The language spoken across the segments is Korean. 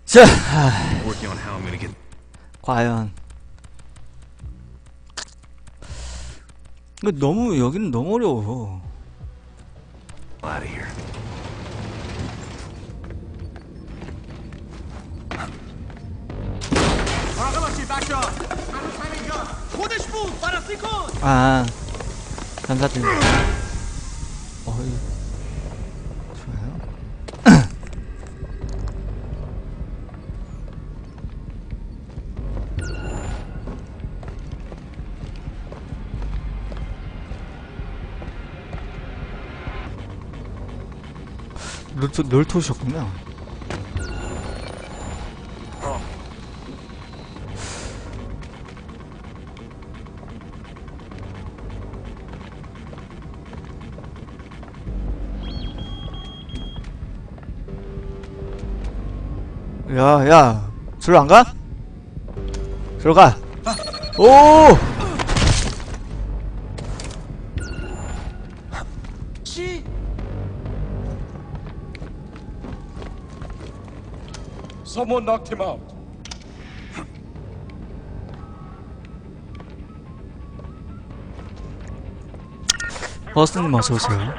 자, Working on how I'm gonna get 과연 이거 너무 여기는 너무 어려워. out of here. 아, 감사드립니다. 어이, 좋아요. 널토셨구나. 야, 저로 안 가? 저로 가. 오! Someone knocked him out. 버스님 어서 오세요.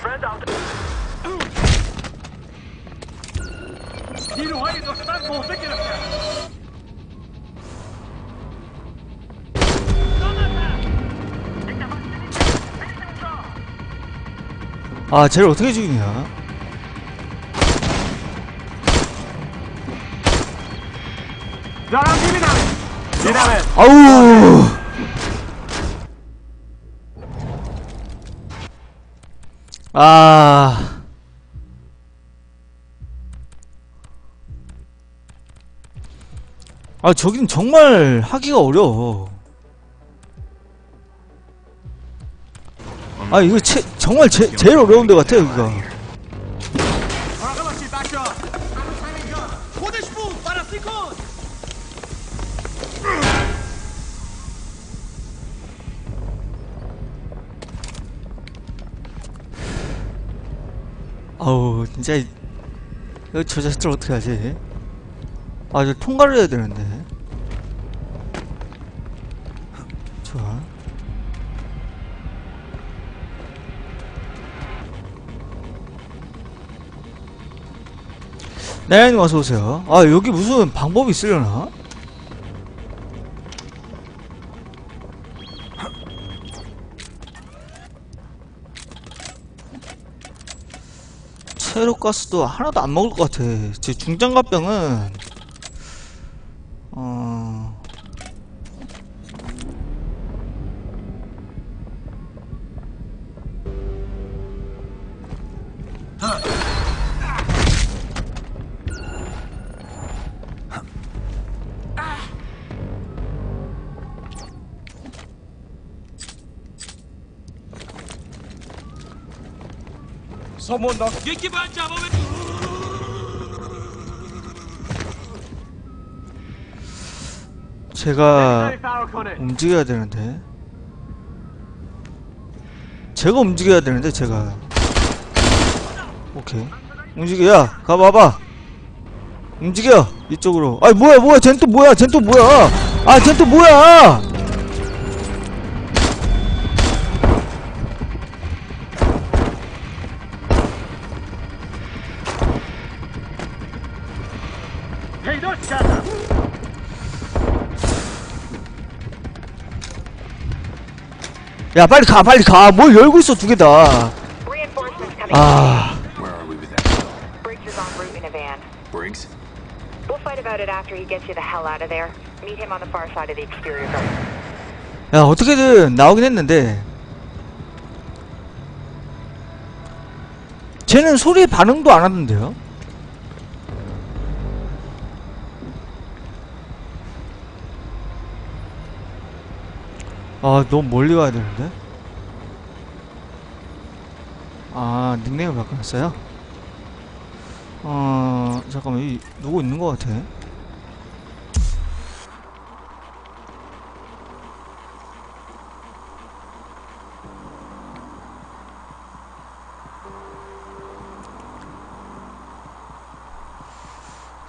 아, 쟤를 어떻게 죽이냐? 아우! 저긴 정말 하기가 어려워. 이거 정말 제일 어려운 데 같아, 여기가. 아우, 진짜 이거 저 자식들 어떻게 하지? 저 통과를 해야 되는데. 좋아. 나연님 어서오세요. 여기 무슨 방법이 있으려나? 체력가스도 하나도 안 먹을 것 같아. 제 중장갑병은 Someone knocked. 제가 움직여야 되는데. 제가. 오케이. 움직여. 야, 가봐봐. 움직여. 이쪽으로. 뭐야. 쟨 또 뭐야. 쟨 또 뭐야. 야, 빨리 가. 뭘 열고 있어, 두 개 다. Where are we with that? Briggs is en route in a van. Briggs? We'll fight about it after he gets you the hell out of there. Meet him on the far side of the exterior garden. 야, 어떻게든 나오긴 했는데. 쟤는 소리에 반응도 안 하던데요? 너무 멀리 가야 되는데? 닉네임을 바꿔놨어요? 잠깐만, 여기 누구 있는 것 같아?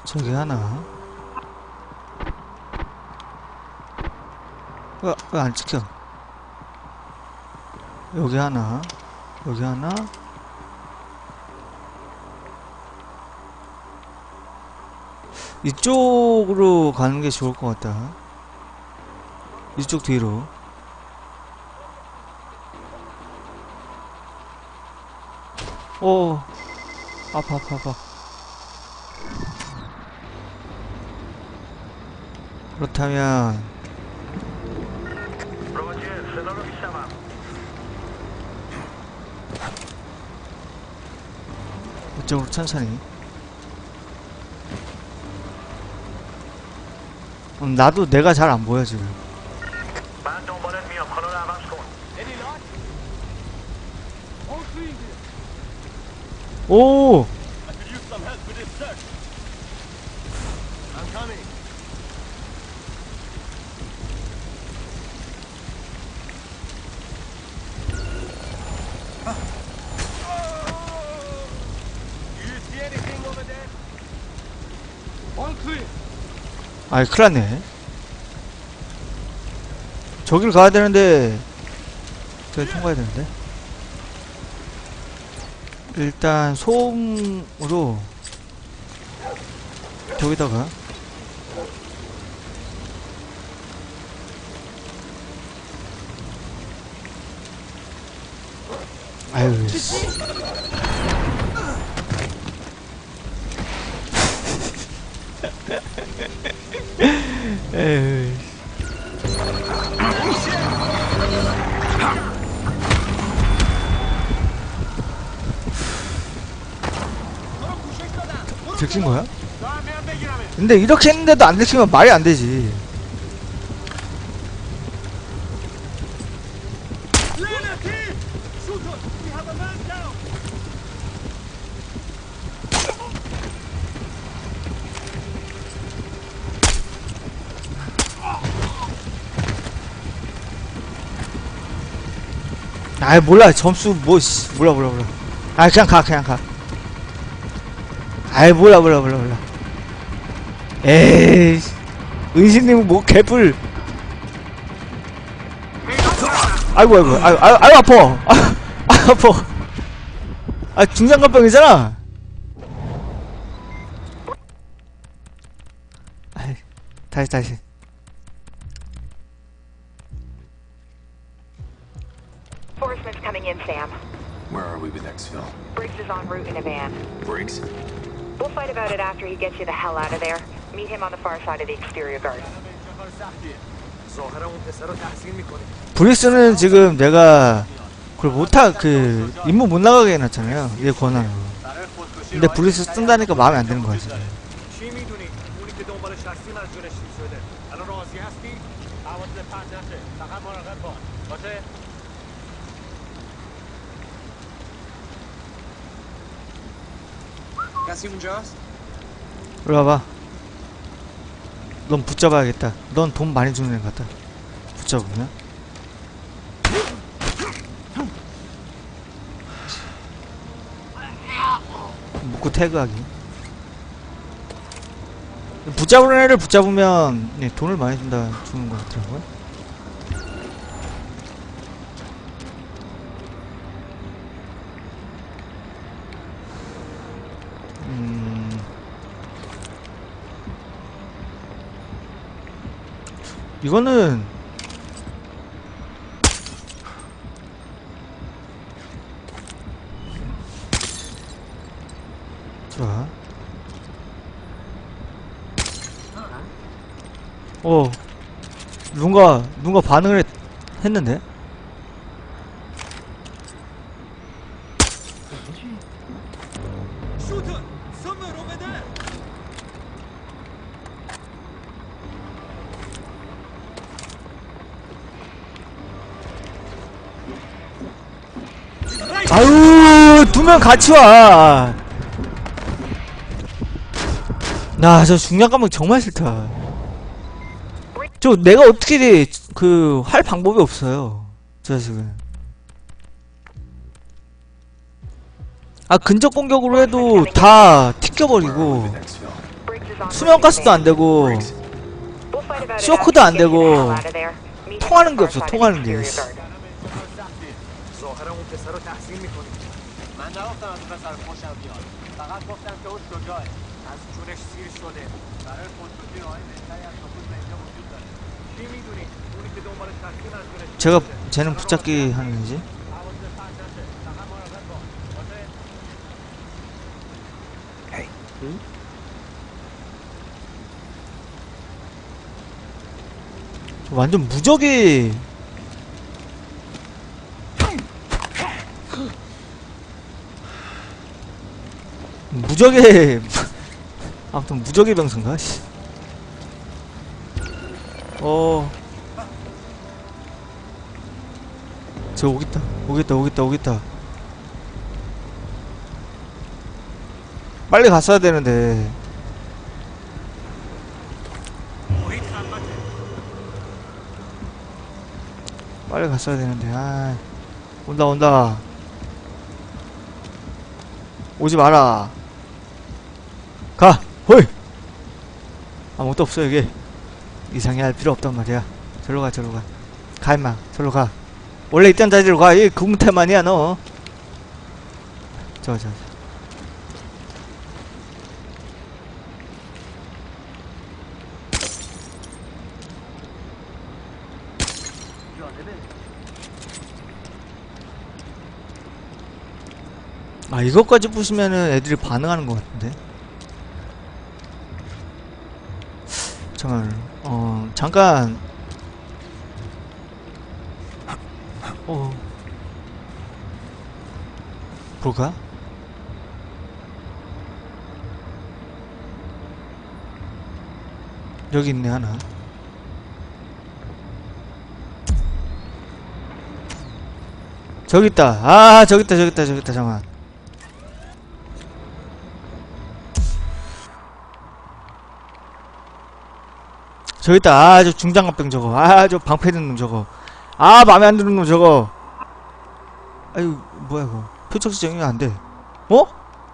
저기 하나. 왜 안 찍혀? 여기 하나. 여기 하나. 이쪽으로 가는 게 좋을 것 같다. 이쪽 뒤로. 오, 아파. 그렇다면 이쪽으로 천천히. 나도 내가 잘 안 보여 지금. 오. 아이 큰일났네. 저길 가야 되는데 저기 통과해야 되는데. 일단 소음으로 저기다가 아유 씨. 에이. 들킨 거야? 근데 이렇게 했는데도 안 들키면 말이 안 되지. 아이 몰라 점수 뭐 몰라 아 그냥 가 아이 몰라 에이 은신님 뭐 개뿔. 아이고 아파. 아파. 아 중장갑병이잖아. 아이 다시 Forcement's coming in, Sam. Where are we with exfil? Briggs is en route in a van. Briggs? We'll fight about it after he gets you the hell out of there. Meet him on the far side of the exterior garden. 브릭스는 지금 내가 그걸 그 임무 못 나가게 해놨잖아요. 얘 권한으로. 근데 브릭스 쓴다니까 마음에 안 드는 거야 지금. 이리 와봐. 넌 붙잡아야겠다. 넌 돈 많이 주는 애 같다. 붙잡으면 묶고 태그하기. 붙잡으는 애를 붙잡으면 돈을 많이 주는 것 같더라고요. 이거는 좋아. 누가 반응을 했는데? 아유, 두 명 같이 와. 나 저 중량감은 정말 싫다. 저 내가 어떻게 할 방법이 없어요. 저 지금. 근접 공격으로 해도 다 튀겨버리고. 수면가스도 안 되고 쇼크도 안 되고 통하는 게 없어. 통하는 게. 제가 쟤는 붙잡기 하는 거지. 완전 무적이 무적의 아무튼 무적의 병선가? 씨. 저 오겠다 오겠다 오겠다 오겠다. 빨리 갔어야 되는데. 빨리 갔어야 되는데. 아, 온다 온다. 오지 마라. 가! 홀! 아무것도 없어 여기. 이상해 할 필요 없단 말이야. 절로 가 절로 가. 가 임마 절로 가. 원래 있던 자리로 가. 이 금태만이야 너. 저. 아, 이것까지 부수면은 애들이 반응하는 것 같은데. 잠깐. 볼까? 여기 있네 하나. 저기 있다. 아, 저기 있다. 잠깐. 저기 있다. 아, 저 중장갑병 저거. 아, 저 방패 든 놈 저거. 아, 맘에 안 드는 놈 저거. 아유, 뭐야 이거. 표적 지정이 안 돼. 어?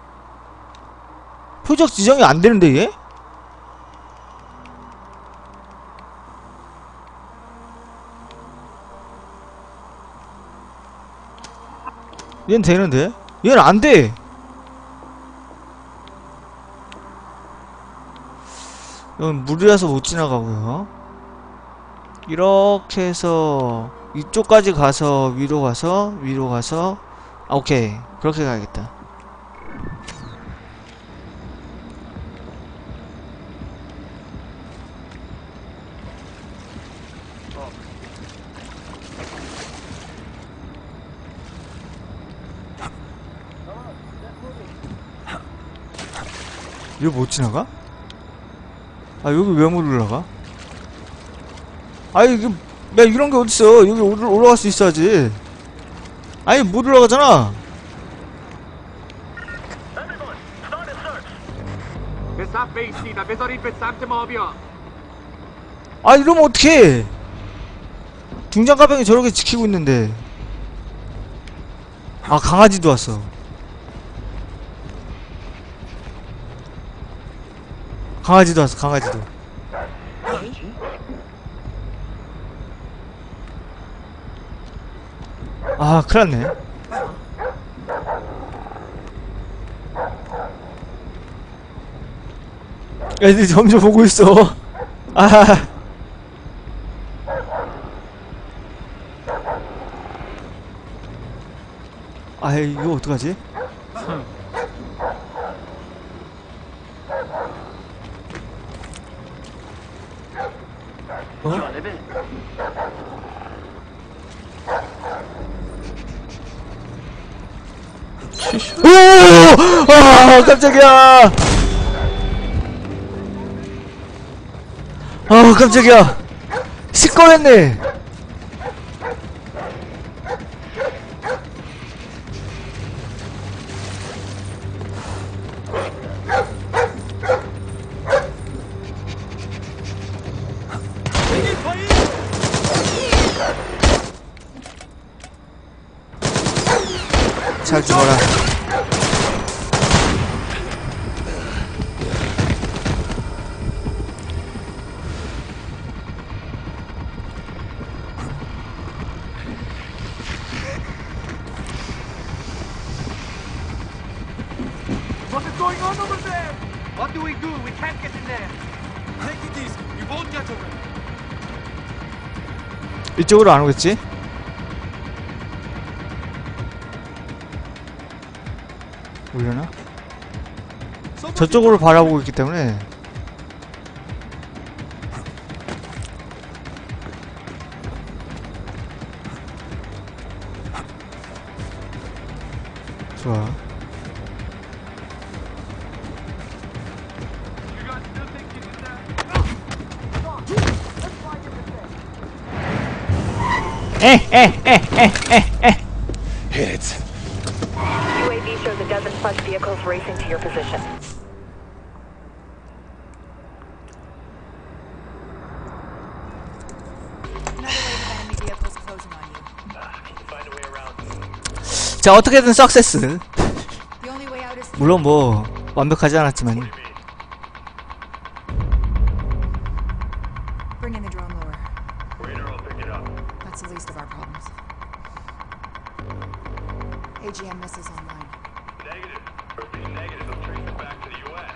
표적 지정이 안 되는데 얘? 얘는 되는데? 얘는 안 돼. 이건 물이라서 못 지나가고요. 이렇게 해서 이쪽까지 가서 위로 가서 아, 오케이. 그렇게 가야겠다. 이거 못 지나가? 아, 여기 왜 못 올라가? 아니, 이게, 야, 이런 게 어딨어. 여기 올라갈 수 있어야지. 아니, 못 올라가잖아. 아, 이러면 어떡해. 중장가병이 저렇게 지키고 있는데. 아, 강아지도 왔어. 강아지도 왔어, 강아지도. 아, 큰일났네. 애들이 점점 보고 있어. 아. 아이, 이거 어떡하지? 어? 오! 아, 깜짝이야! 아, 깜짝이야! 시꺼했네! 잘 죽어라. What do we do? We can't get in there. Take it easy. We won't get away. 이쪽으로 안 오겠지? 오려나? 저쪽으로 바라보고 있기 때문에. 좋아. Hit. UAV shows a dozen plus vehicles racing to your position. 자, 어떻게든 석세스. 물론 뭐 완벽하지 않았지만. Bring in the drone lower. Radar will pick it up. That's the least of our problems. AGM missiles online. Negative. Repeat negative. They'll trace it back to the U.S.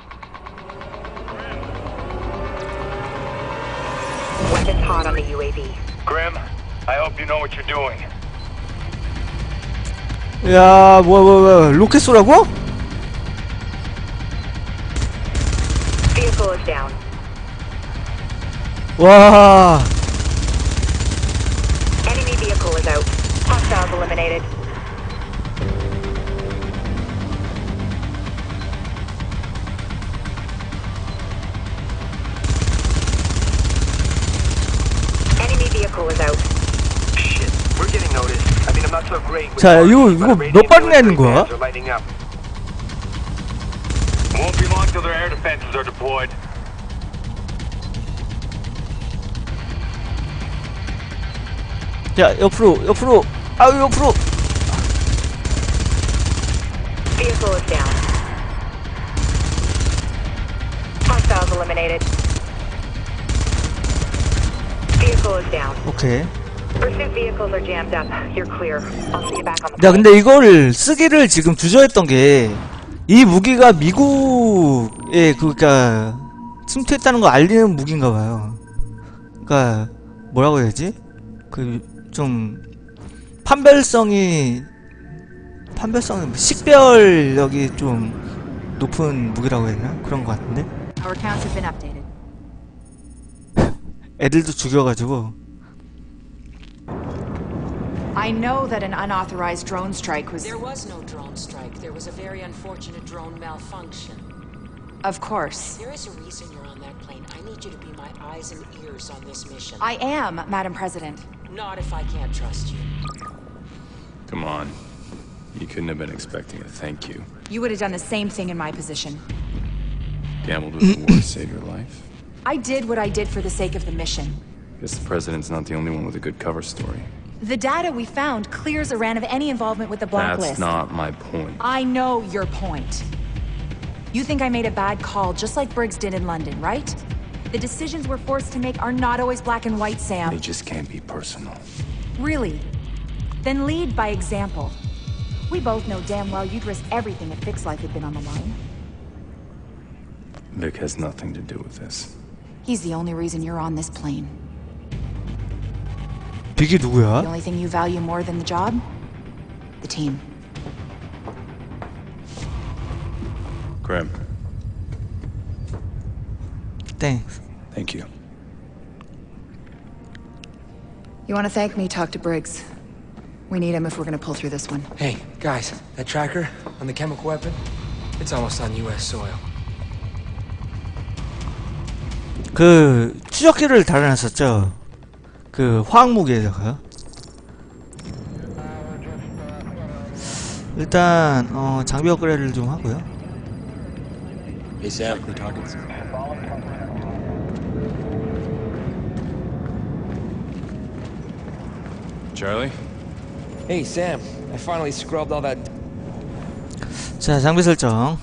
Weapons hot on the UAV. Grim, I hope you know what you're doing. 야, 뭐야, 로켓 쏘라고? Vehicle is down. 와, Enemy vehicle is out. Hostiles eliminated. Enemy vehicle is out. Shit, we're getting noticed. I mean, I'm not so great with 자, marking, 이거 but the 몇 발 radiant 내는 거야? bands are lighting up. Won't be long till their air defenses are deployed. 자, 옆으로, 아유, 옆으로. Vehicle is down. Hostiles eliminated. Vehicle is down. 오케이. Pursuit vehicles are jammed up. You're clear. I'll see you back on the 야, 근데 이거를 쓰기를 지금 주저했던 게, 이 무기가 미국에, 그니까, 침투했다는 거 알리는 무기인가 봐요. 그니까, 뭐라고 해야지? 좀, 판별성이, 식별력이 좀 높은 무기라고 해야 되나? 그런 거 같은데? Our accounts have been updated. 애들도 죽여가지고. I know that an unauthorized drone strike was... There was no drone strike. There was a very unfortunate drone malfunction. Of course. There is a reason you're on that plane. I need you to be my eyes and ears on this mission. I am, Madam President. Not if I can't trust you. Come on. You couldn't have been expecting a thank you. You would have done the same thing in my position. Gambled with the war to save your life. I did what I did for the sake of the mission. Guess the president's not the only one with a good cover story. The data we found clears Iran of any involvement with the blacklist. That's not my point. I know your point. You think I made a bad call just like Briggs did in London, right? The decisions we're forced to make are not always black and white, Sam. They just can't be personal. Really? Then lead by example. We both know damn well you'd risk everything if Vic's life had been on the line. Vic has nothing to do with this. He's the only reason you're on this plane. 빅이 The 누구야? only thing you value more than the job? The team. Grim, 땡. thank you. You want to thank me, talk to Briggs. We need him if we're gonna pull through this one. Hey, guys, that tracker on the chemical weapon, it's almost on US soil. 그 추적기를 달아놨었죠. 그 화학무기에다가. 일단 장비 업그레이드를 좀 하고요. Hey Sam, we're talking. Charlie? Hey, Sam, I finally scrubbed all that. 자, 장비 설정.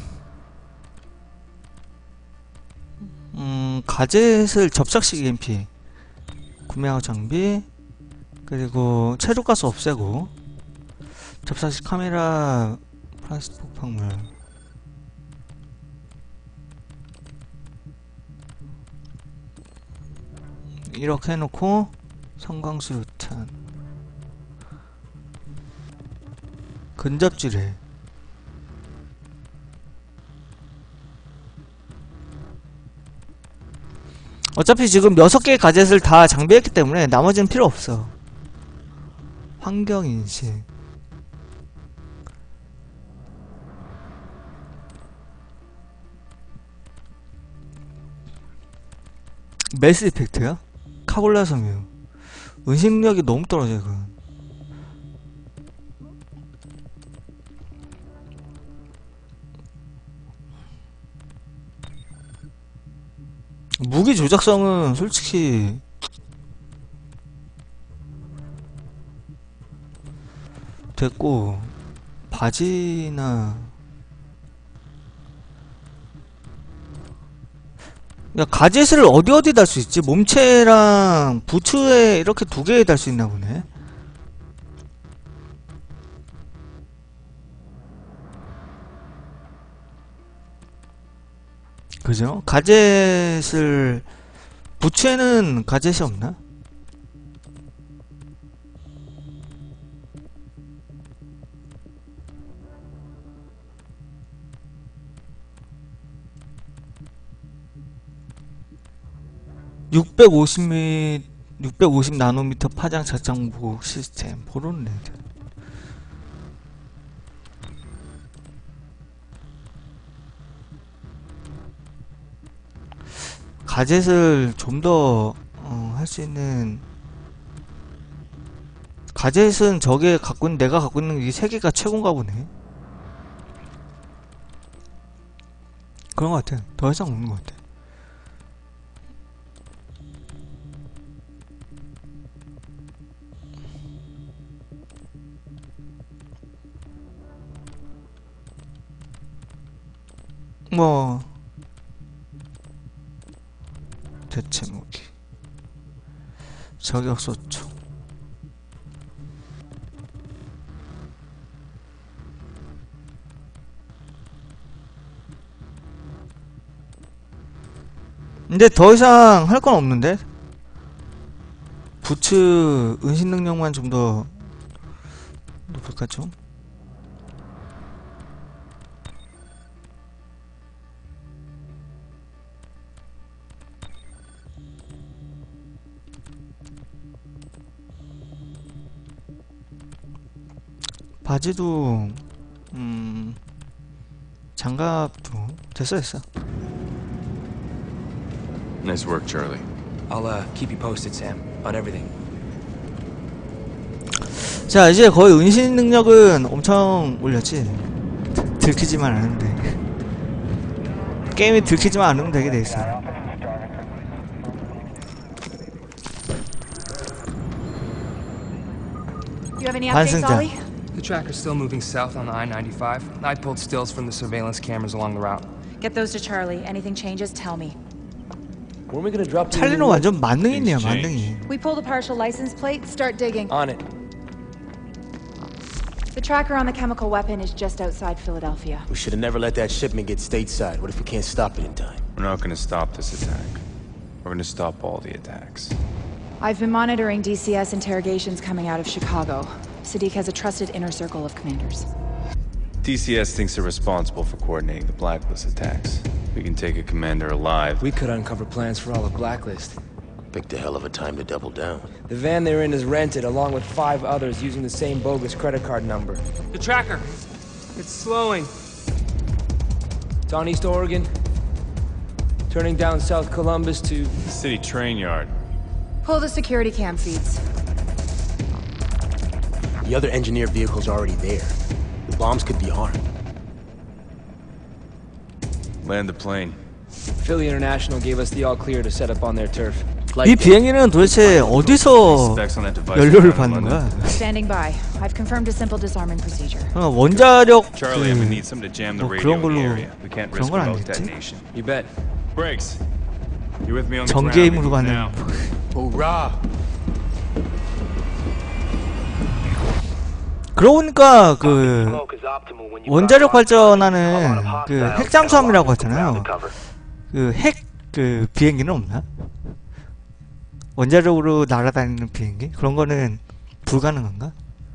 가젯을 접착식 EMP 구매하고 장비, 그리고 체류가스 없애고, 접착식 카메라, 플라스틱 폭발물. 이렇게 해놓고 성광수류탄 근접지뢰. 어차피 지금 6개의 가젯을 다 장비했기 때문에 나머지는 필요 없어. 환경인식 매스 이펙트야? 카골라 섬유. 은신력이 너무 떨어져 이건. 무기 조작성은 솔직히 됐고, 바지나 야, 가젯을 어디 달 수 있지? 몸체랑 부츠에 이렇게 2개에 달 수 있나 보네. 그죠? 가젯을 부츠에는 가젯이 없나? (650 나노미터) 파장 자장 보호 시스템. 모르는 애들. 가젯을 좀 더 할 수 있는. 가젯은 저게 갖고 있는, 내가 갖고 있는 이 3개가 최고인가 보네. 그런 것 같아. 더 이상 없는 것 같아. 뭐 대체 무기, 저격소총, 근데 더 이상 할 건 없는데? 부츠 은신 능력만 좀 더 높을까 좀? 바지도 장갑도 됐어. Nice work, Charlie. I'll keep you posted, Sam, on everything. 자, 이제 거의 은신 능력은 엄청 올렸지. 들키지만 않으면 돼. 게임이 들키지만 않으면 되게 돼 있어. You have any updates, 반승자. Ollie? The tracker's still moving south on the I-95. I pulled stills from the surveillance cameras along the route. Get those to Charlie. Anything changes, tell me. When are we gonna drop the 찰리는 완전 만능이네요, 만능이. We pull the partial license plate, start digging. On it. The tracker on the chemical weapon is just outside Philadelphia. We should have never let that shipment get stateside. What if we can't stop it in time? We're not gonna stop this attack. We're gonna stop all the attacks. I've been monitoring DCS interrogations coming out of Chicago. Sadiq has a trusted inner circle of commanders. DCS thinks they're responsible for coordinating the Blacklist attacks. We can take a commander alive. We could uncover plans for all of Blacklist. Picked a hell of a time to double down. The van they're in is rented, along with 5 others using the same bogus credit card number. The tracker. It's slowing. It's on East Oregon. Turning down South Columbus to... City train yard. Pull the security cam feeds. The other engineer vehicle's already there. The bombs could be armed. Land the plane. Philly International gave us the all-clear to set up on their turf. 이 비행기는 도대체 어디서 Specs on that device. 연료를 받는 거야? Standing by. I've confirmed a simple disarming procedure. 원자력 Charlie, I'm gonna need something to jam the 뭐 radio 그런 in the 걸로 area. We can't 그런 risk 건 remote 아니겠지? detonation. You bet. Briggs, you with me on the 전 ground? 게임으로 We move 가는. now. Hoorah! 그러고 보니까 그 원자력 발전하는 그 핵잠수함이라고 하잖아요. 그 핵 그 비행기는 없나? 원자력으로 날아다니는 비행기? 그런 거는 불가능한가?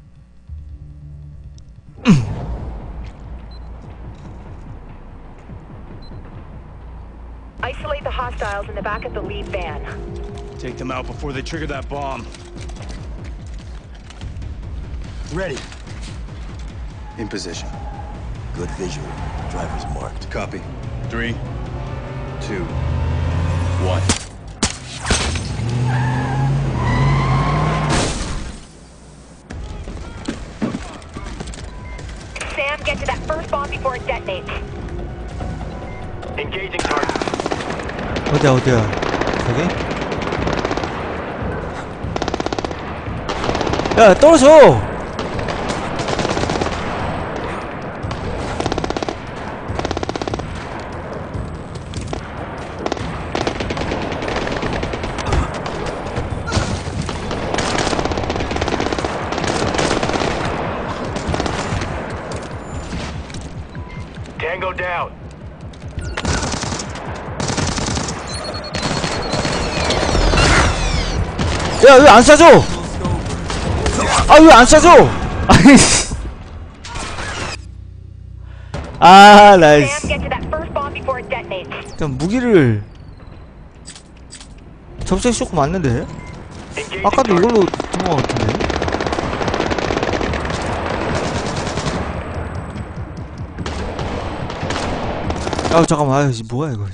Isolate the hostiles in the back of the lead van. Take them out before they trigger that bomb. Ready. In position. Good visual. Driver's marked. Copy. 3, 2, 1. Sam, get to that first bomb before it detonates. Engaging target. 어디야? 저기? 야, 떨어져! Tango down. 야, 왜 안 쏴줘? 아, 왜 안 쏴줘? 아니, 아, 나, Sam, get to that first bomb before it detonates. 일단 무기를 접색 쇼크 맞는데? Engaging 아까도 target. 이걸로 든 것 같은데? 아, 잠깐만, 아유, 뭐야, 이거.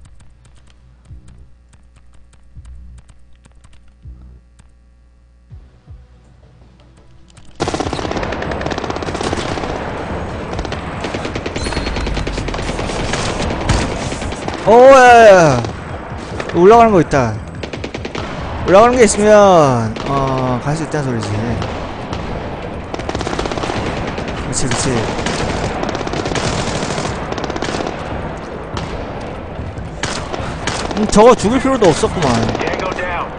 오야 올라가는 거 있다. 올라가는 게 있으면 갈 수 있다는 소리지. 그렇지 그렇지. 저거 죽일 필요도 없었구만. Tango down.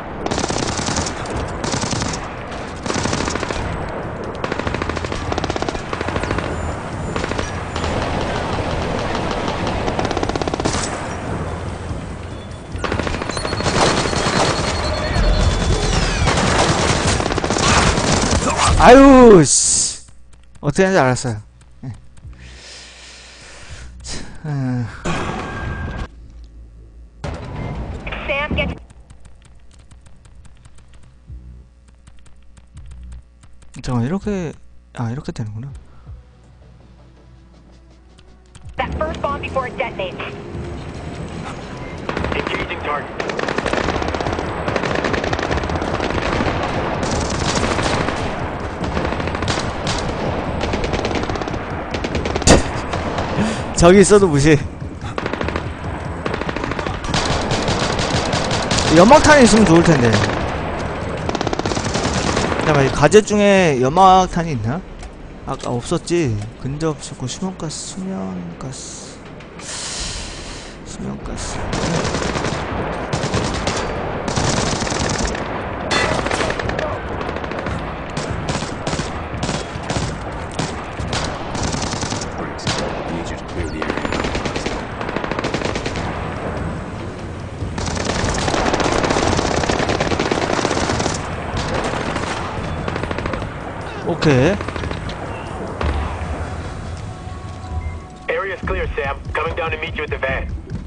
아유 씨 어떻게 하는지 알았어요. 네. Sam, get 잠깐만 이렇게 이렇게 되는구나. that first bomb before it detonates. Engaging target. 저기 있어도 무시. 연막탄이 있으면 좋을 텐데. 잠깐만, 이 가젯 중에 연막탄이 있나? 아까 없었지. 근접 없었고 수면가스. I need you to clear the area. 오케이. Area's clear, Sam. Coming down to meet you at the van.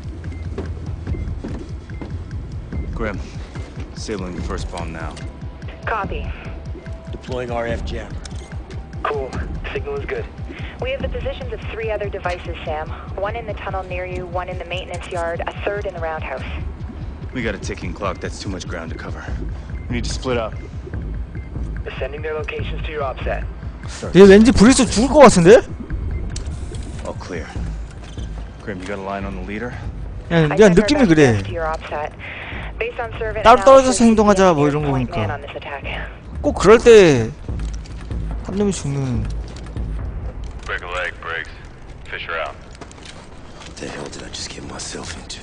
Grim, disabling the first bomb now. Copy. Deploying RF jammer. Cool. Signal is good. We have the positions of 3 other devices, Sam. 1 in the tunnel near you, 1 in the maintenance yard, a 3rd in the roundhouse. We got a ticking clock. That's too much ground to cover. We need to split up. Sending their locations to your OPSAT. 얘 왠지 브리스 죽을 것 같은데? All clear. Grim, you got a line on the leader? 야, I 야 sent 느낌이 our best 그래. guess to your OPSAT. Based on survey 따로 떨어져서 analysis, 행동하자, 뭐 he's the 이런 point 거니까. man on this attack. 꼭 그럴 때 한 놈이 죽는. Break a leg, Briggs. Fisher out. What the hell did I just get myself into?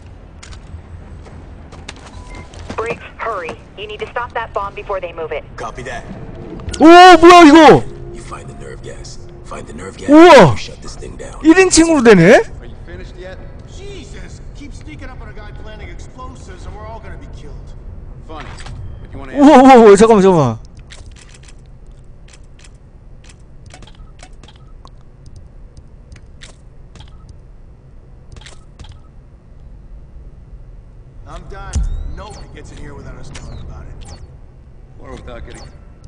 Briggs, hurry. You need to stop that bomb before they move it. Copy that. 오 뭐야 이거? You find the nerve gas. Find the nerve gas. 우와! You shut this thing down. 1인칭으로 되네? Are you finished yet? Jesus! Keep sneaking up on a guy planting explosives and we're all gonna be killed. Funny, but you want to 오, 잠깐만. I'm done. Nobody gets in here without us knowing about it. Or without getting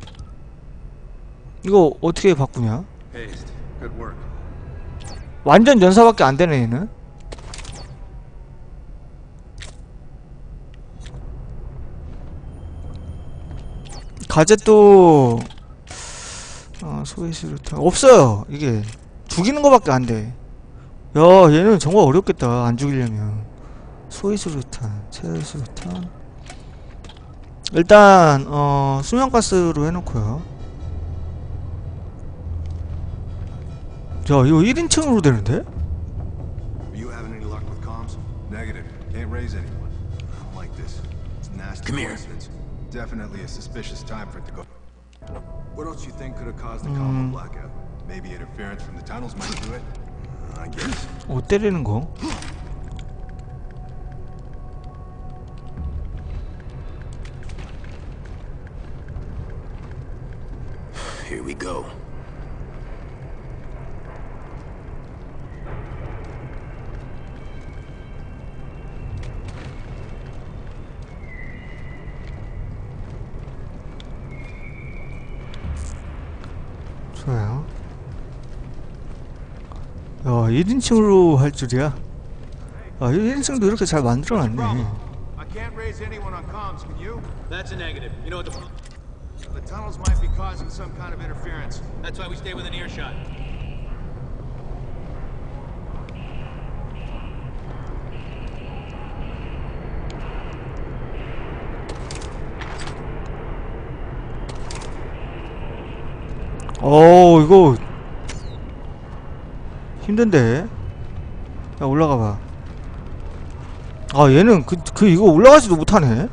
이거 어떻게 바꾸냐? paced. Good work. 완전 연사밖에 안 되네, 얘는. 가젯도 소위수류탄 없어요. 이게 죽이는 거밖에 안 돼. 야, 얘는 정말 어렵겠다. 안 죽이려면. 소위수류탄, 체수류탄. 일단 수면가스로 해놓고요. 자, 이거 1인칭으로 되는데? Are you having any luck with comms? Negative. Can't raise anyone. I don't like this. It's a nasty coincidence. Definitely a suspicious time for it to go. What else you think could have caused the comm blackout? Maybe interference from the tunnels might do it? I guess. 때리는 거. Here we go. 좋아요. 야, 1인칭으로 할 줄이야. 아, 1인칭도 이렇게 잘 만들어놨네. I can't raise anyone on comms, can you? That's a negative. You know what the tunnels might be causing some kind of interference. That's why we stay within earshot. 이거 힘든데. 야, 올라가봐. 아, 얘는 이거 올라가지도 못하네.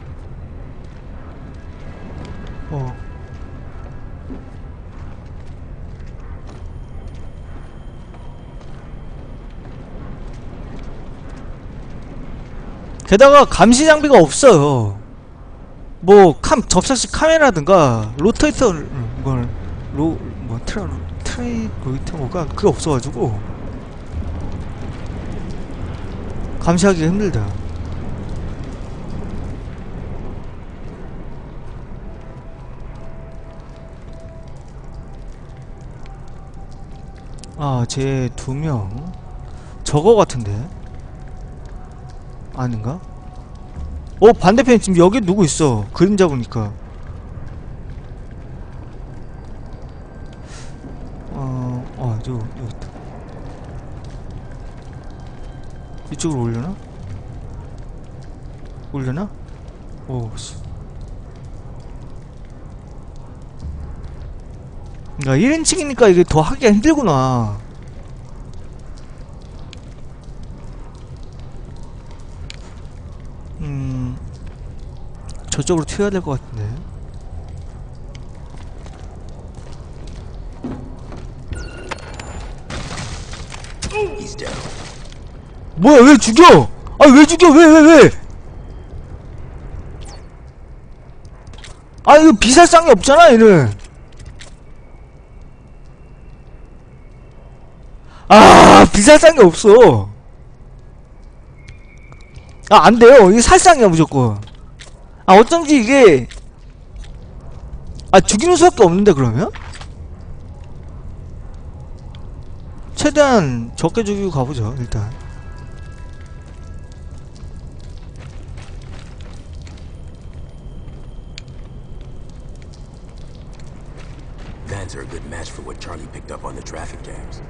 게다가 감시 장비가 없어요. 뭐 접착식 카메라든가 로테이터 트레이로이터가 그게 없어가지고 감시하기가 힘들다. 아, 쟤 2명 저거 같은데? 아닌가? 반대편에 지금 여기 누구 있어. 그림자 보니까. 여기 있다. 이쪽으로 올려나? 올려나? 씨. 그니까 1인칭이니까 이게 더 하기가 힘들구나. 저쪽으로 튀어야 될 것 같은데. 뭐야, 왜 죽여? 왜 죽여? 왜? 이거 비살상이 없잖아, 얘는. 비살상이 없어. 안 돼요. 이게 살상이야, 무조건. 어쩐지 이게 죽이는 수밖에 없는데. 그러면 최대한 적게 죽이고 가보죠. 일단 Vans are a good match for what Charlie picked up on the traffic jams.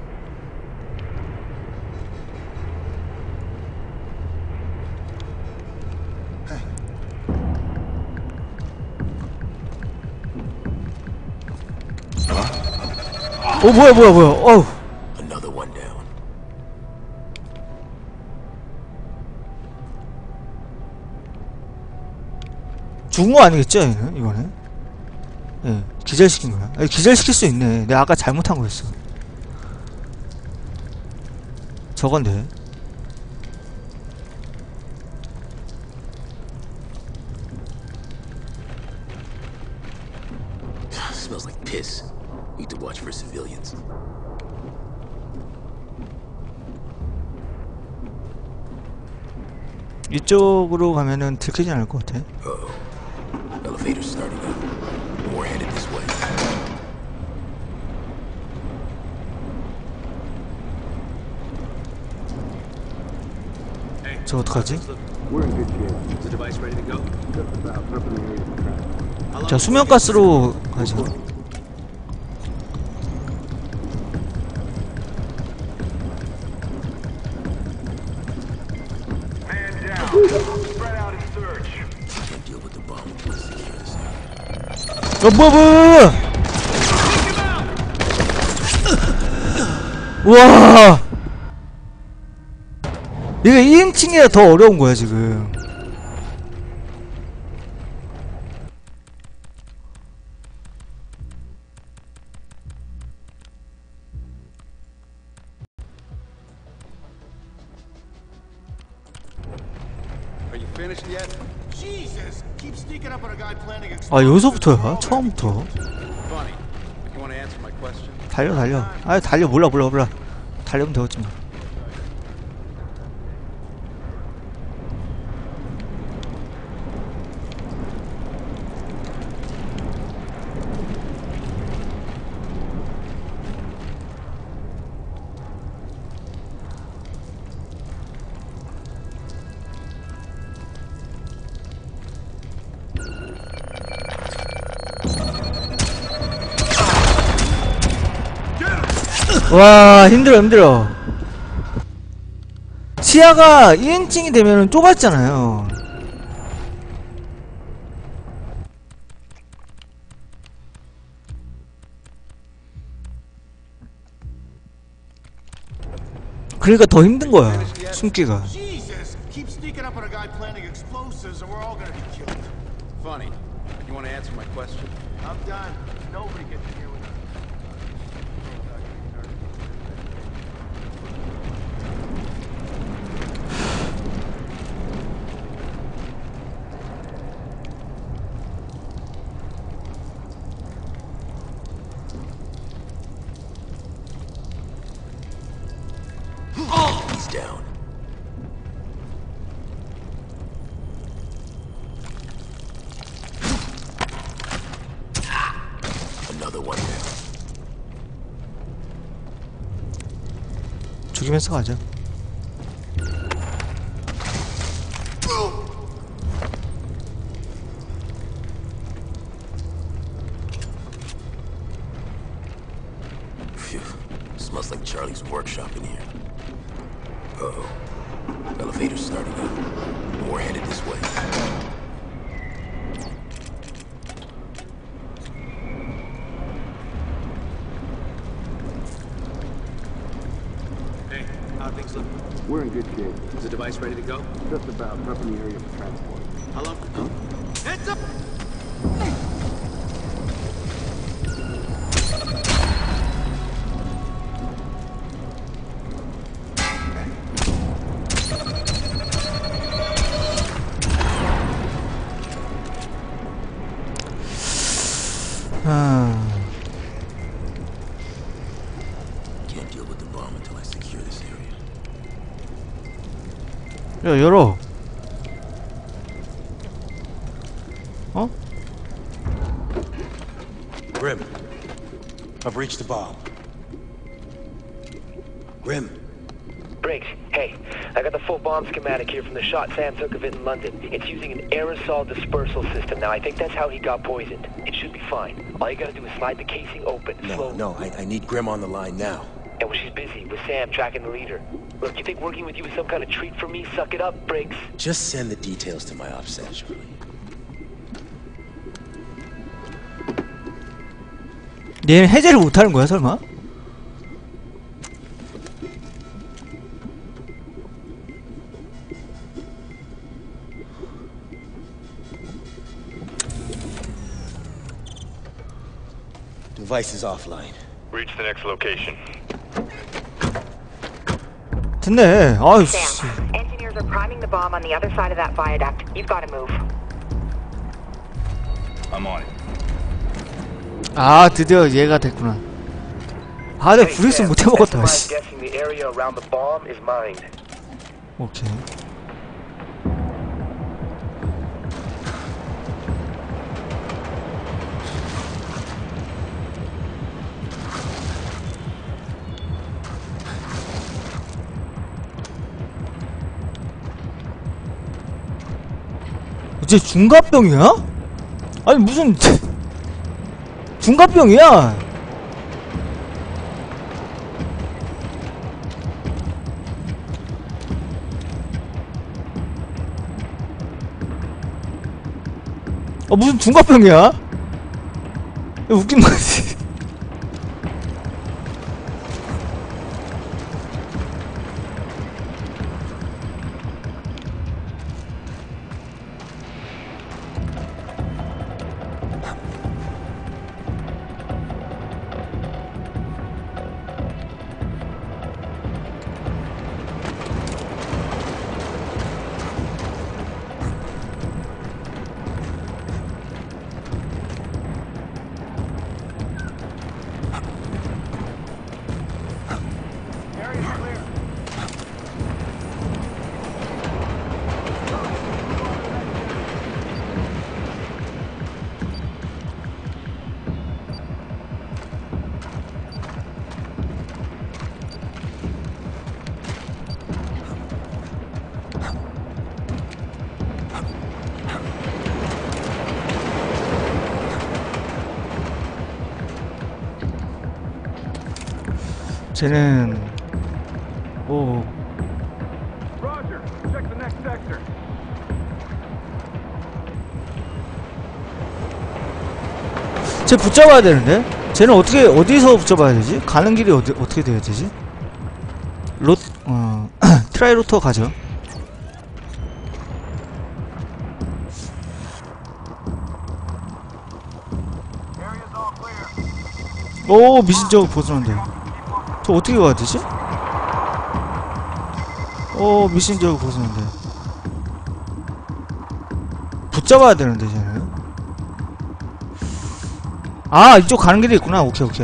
뭐야. Another one down. 죽은 거 아니겠죠, 얘는? 이거는? 예, 기절시킨 거야. 기절시킬 수 있네. 내가 아까 잘못한 거였어. 저건데. Smells like piss. Need to watch for civilians. 이쪽으로 가면은 들키지 않을 것 같아. Uh-oh. Elevator's starting up. We're headed this way. 저 어떡하지? 자, 수면가스로 가자. Can't deal with the bomb until I secure this area. 우와! 이게 2인칭이라 더 어려운 거야, 지금. 아, 여기서부터야? 처음부터? 달려, 달려. 아, 달려. 몰라. 달려면 되겠지 뭐. 와, 힘들어. 시야가 2인칭이 되면 좁았잖아요. 그러니까 더 힘든 거야, 숨기가. Funny. You want to answer my question? I'm done. Nobody gets in here with us. He's down. Another one down. 죽이면서 가자. Phew. Smells like Charlie's workshop in here. Uh-oh. Elevator's starting up. We're headed this way. Hey, how are things looking? We're in good shape. Is the device ready to go? Just about prepping the area for transport. How long? Heads up! Can't deal with the bomb until I secure this area. 야, 열어. 어? Grim, I've reached the bomb. Grim. Briggs, hey, I got the full bomb schematic here from the shot Sam took of it in London. It's using an aerosol dispersal system. Now, I think that's how he got poisoned. It should be fine. All you gotta do is slide the casing open. No, I need Grim on the line now. And well, she's busy with Sam tracking the leader. Look, you think working with you is some kind of treat for me? Suck it up, Briggs. Just send the details to my offset, Charlie. 얘는 해제를 못하는 거야, 설마? Device is offline. Reach the next location. 됐네. 아유, 씨. Sam, engineers are priming the bomb on the other side of that viaduct. You've got to move. I'm on it. 아, 드디어 얘가 됐구나. 아, 내가 브레이스 못 해먹었다. 씨. guessing the area around the bomb is mined. 오케이. 이제 중갑병이야? 아니 무슨 중갑병이야? 무슨 중갑병이야? 웃긴 거지. 쟤는 오 쟤 붙잡아야 되는데? 쟤는 어디서 붙잡아야 되지? 가는 길이 어떻게 돼야 되지? 트라이로터 가죠. 오, 미신적 벗어난대. 저 어떻게 가야 되지? 미신적 벗어난대. 붙잡아야 되는데, 쟤는. 아, 이쪽 가는 길이 있구나. 오케이. 여기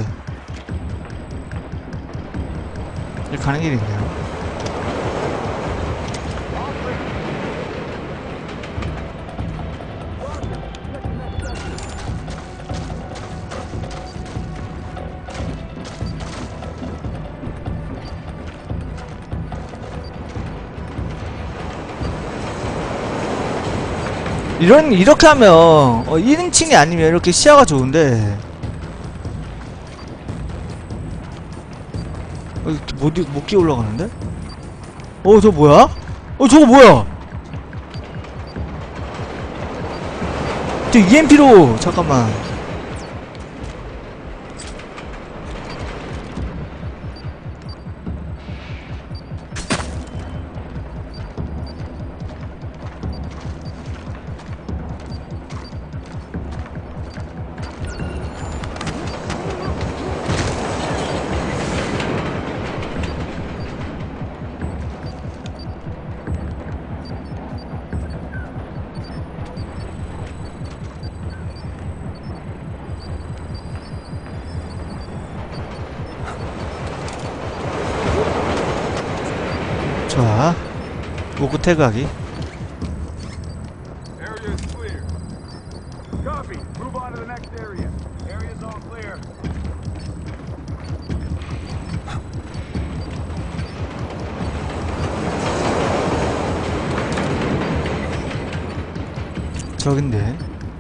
가는 길이 있네요. 이렇게 하면 1인칭이 아니면 이렇게 시야가 좋은데 못 끼어 올라가는데? 저거 뭐야? 저거 뭐야? 저 EMP로 잠깐만. 자, 오구 태그하기. 저긴데.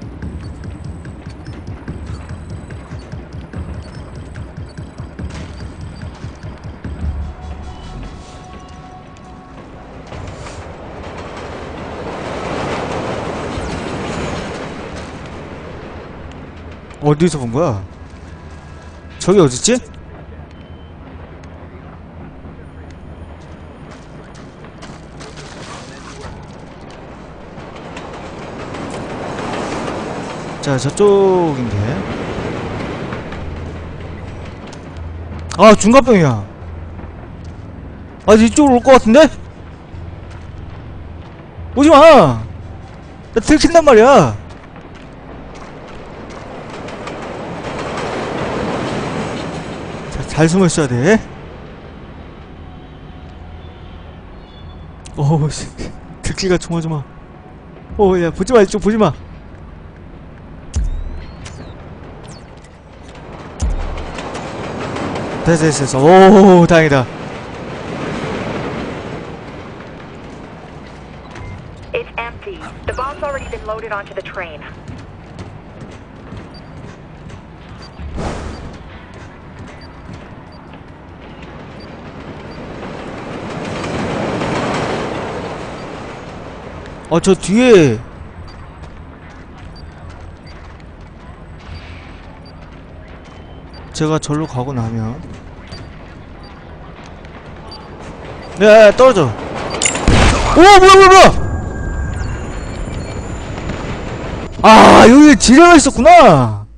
어디서 본 거야? 저기 어딨지? 자, 저쪽인데. 아, 중갑병이야. 아, 이쪽으로 올 것 같은데? 오지마! 나 들킨단 말이야. 잘 숨어 있어야 돼. 어우, 씨. 듣기가 조마조마. 야, 보지마, 이쪽 보지마. 됐어. 오, 다행이다. It's empty. The bomb's already been loaded onto the train. 저 뒤에 제가 절로 가고 나면 네, 떨어져. 오, 뭐야. 아, 여기 지뢰가 있었구나.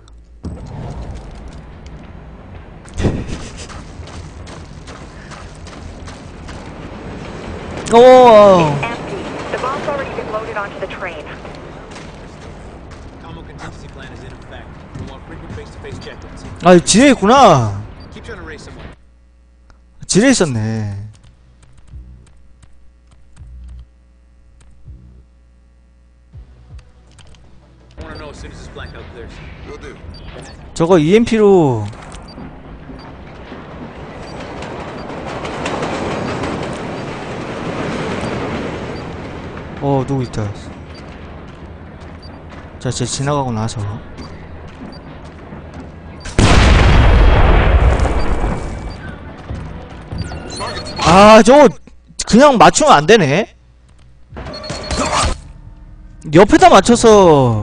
It's empty. The bomb's already been loaded onto the train. Combo contingency plan is in effect. We want frequent face-to-face check-ins. 아, 지뢰 있구나. Keep trying to raise someone. 지뢰 있었네. I want to know as soon as this blackout clears. Will do. 저거 EMP로 누구 있다. 자, 쟤 지나가고 나서 저거 그냥 맞추면 안 되네. 옆에다 맞춰서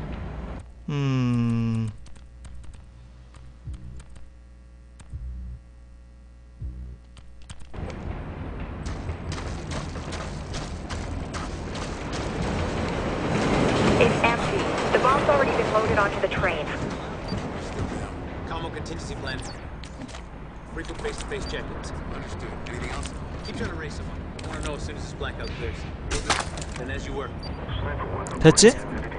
It's empty. The bomb's already been loaded onto the train. Combo contingency plan. Frequent face-to-face check-ins. Understood. Anything else? Keep trying to raise someone. I want to know as soon as this blackout clears. Then as you were. 됐지?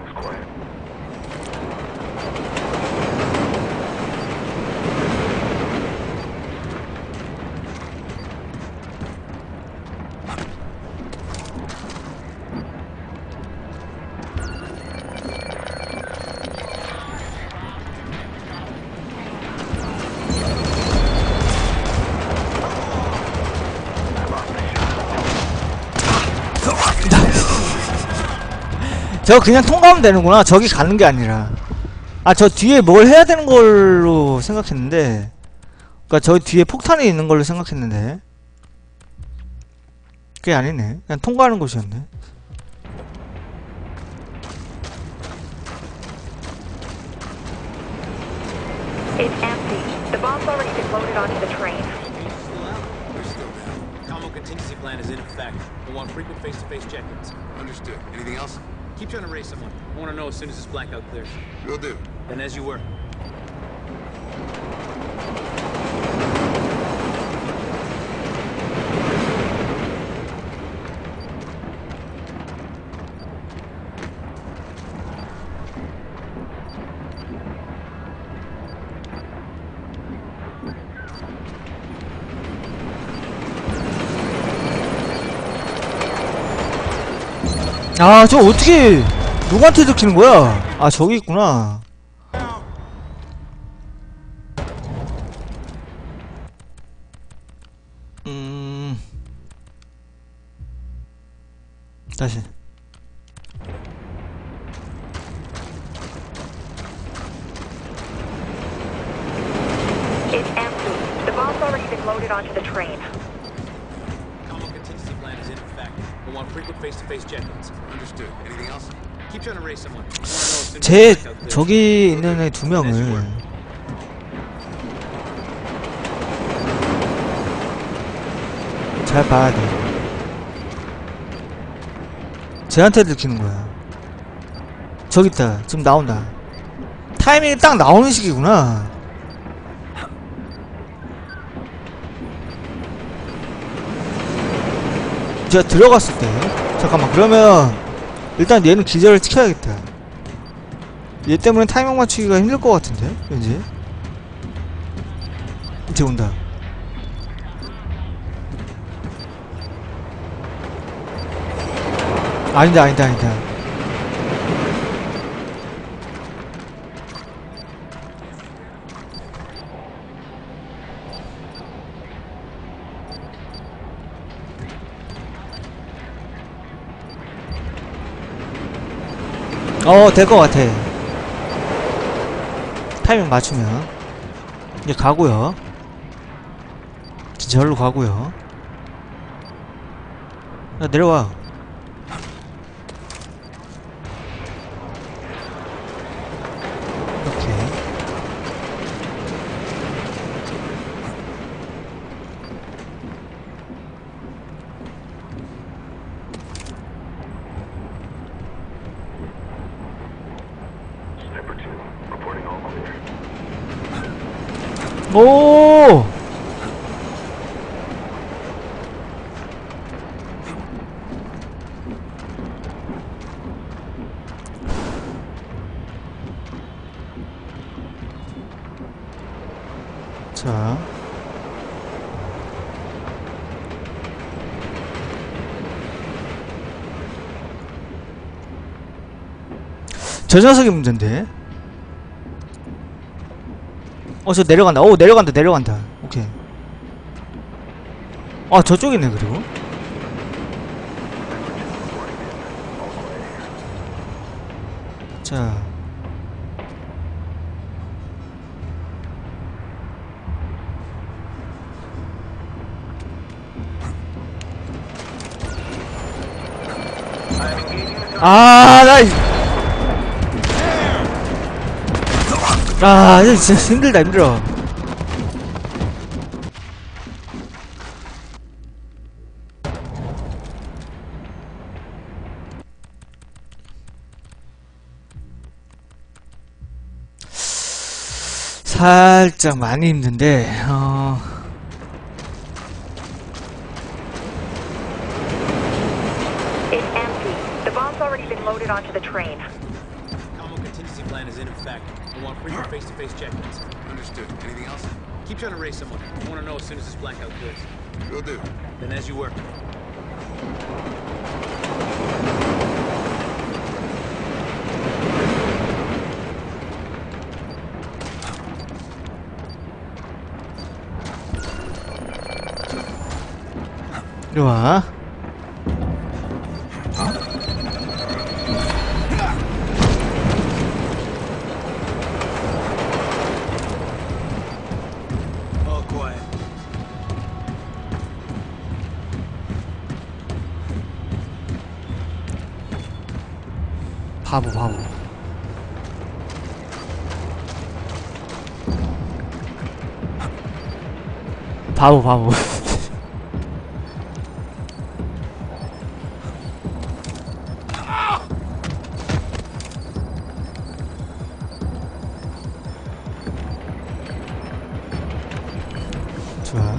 저거 그냥 통과하면 되는구나. 저기 가는 게 아니라. 저 뒤에 뭘 해야 되는 걸로 생각했는데, 그니까 저 뒤에 폭탄이 있는 걸로 생각했는데 그게 아니네. 그냥 통과하는 곳이었네. It's empty. The bomb's already been loaded onto the train. Combo contingency plan is in effect. We want frequent face-to-face check-ins. Understood. Anything else? Keep trying to raise someone. I want to know as soon as this blackout clears. Will do. Then as you were. 저 어떻게 누구한테 들키는 거야? 저기 있구나. 다시. It's empty. The bomb's already been loaded onto the train. Combo contingency plan is in effect. We want frequent face-to-face check-ins. Understood. Anything else? Keep trying to raise someone. I want to know as soon as 제 this blackout clears. 저기 있는 애 두 명을 잘 봐야 돼. 쟤한테 들키는 거야. 저기 있다. 지금 나온다. 타이밍이 딱 나오는 시기구나. 제가 들어갔을 때. 잠깐만, 그러면 일단 얘는 기절을 시켜야겠다. 얘 때문에 타이밍 맞추기가 힘들 것 같은데 왠지. 밑에 온다. 아니다. 될 것 같아. 타이밍 맞추면. 이제 가고요. 진짜 절로 가고요. 야, 내려와. 이렇게. 오! 자. 저 녀석이 문제인데. 저 내려간다. 내려간다. 오케이. 저쪽이네, 그리고. 자. 이거 진짜 힘들어. 살짝 많이 힘든데, It's empty. The bomb's already been loaded onto the train. Combo contingency plan is in effect. We want frequent face-to-face check-ins. Understood. Anything else? Keep trying to raise someone. I want to know as soon as this blackout clears. Will do. Then as you were. 이리와. 바보. 좋아.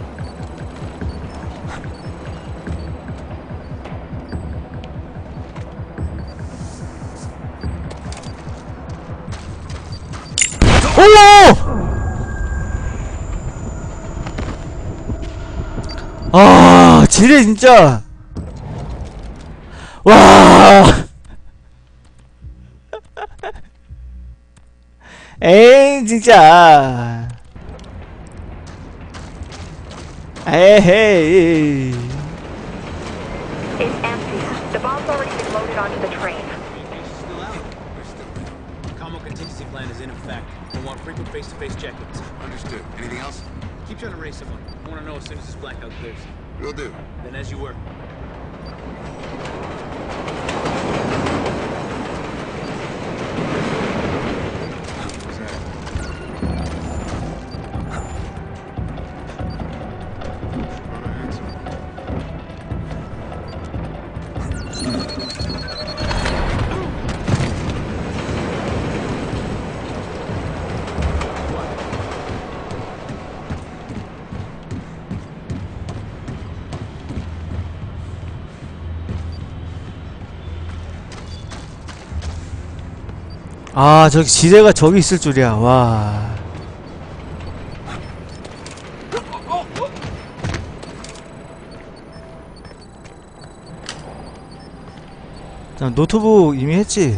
지뢰 진짜. 와. 에이 진짜. 에헤이. It's empty. The bomb's already been loaded onto the train. Combo contingency plan is in effect. We want frequent face-to-face check-ins. Understood. Anything else? Keep trying to raise someone. I want to know as soon as this blackout clears. Will do. Then as you were. 저기 지뢰가 저기 있을 줄이야. 와. 노트북 이미 했지.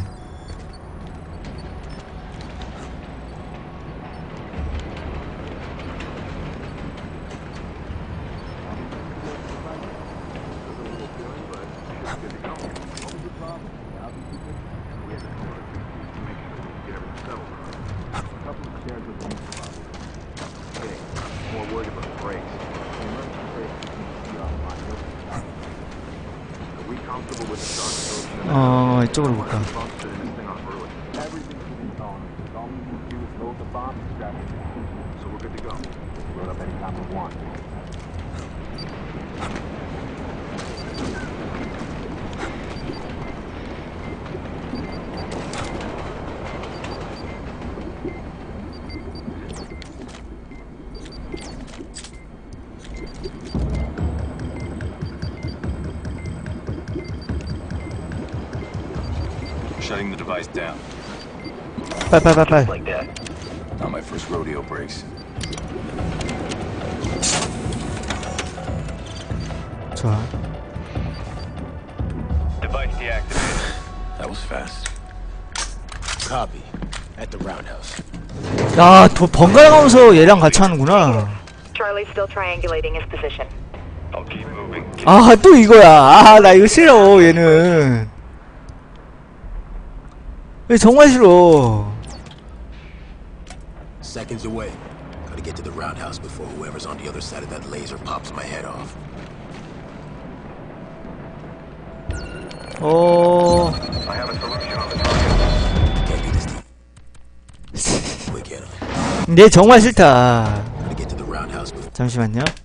이쪽으로 볼까. Shutting the device down. 빨빨빨빨. Like that. Not my first rodeo, Briggs. 좋아. Device deactivated. That was fast. Copy. At the roundhouse. 야, 번갈아 가면서 얘랑 같이 하는구나. Charlie's still triangulating his position. I'll keep moving. 아, 또 이거야. 아, 나 이거 싫어, 얘는. 왜 정말 싫어. Seconds away. Gotta get to the roundhouse before whoever's on the other side of that laser pops my head off. I have a solution on the target. Can't do this. We can't. 내 정말 싫다. Gotta get to the roundhouse before. 잠시만요.